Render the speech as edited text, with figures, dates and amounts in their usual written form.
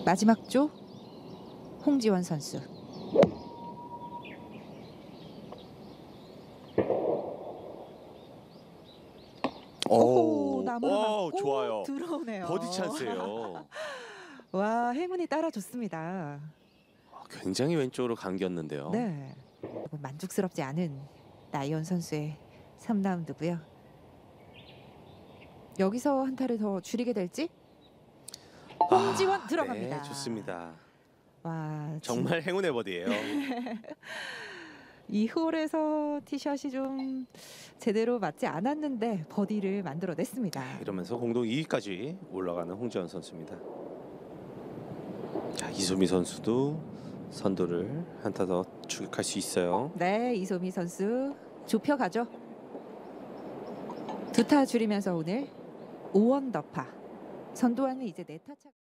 마지막 조 홍지원 선수. 오, 나무를 맞고 좋아요. 들어오네요. 버디 찬스예요. 와, 행운이 따라줬습니다. 굉장히 왼쪽으로 감겼는데요. 네, 만족스럽지 않은 나이언 선수의 3라운드고요. 여기서 한 타를 더 줄이게 될지. 홍지원 들어갑니다. 네, 좋습니다. 와, 정말 행운의 버디예요. 이 홀에서 티샷이 좀 제대로 맞지 않았는데 버디를 만들어냈습니다. 이러면서 공동 2위까지 올라가는 홍지원 선수입니다. 자, 이소미 선수도 선두를 한 타 더 추격할 수 있어요. 네, 이소미 선수 좁혀가죠. 2타 줄이면서 오늘 5언더파. 선두와는 이제 4타 차.